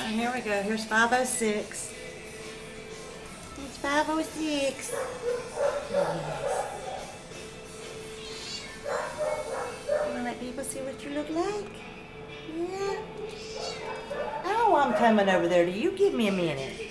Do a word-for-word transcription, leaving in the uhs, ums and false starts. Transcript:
Oh, here we go. Here's five oh six. It's five oh six. Yes. You want to let people see what you look like? Yeah. Oh, I'm coming over there. Do you give me a minute?